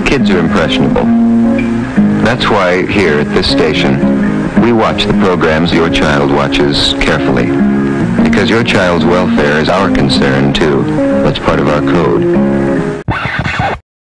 Kids are impressionable. That's why here at this station, we watch the programs your child watches carefully. Because your child's welfare is our concern, too. That's part of our code.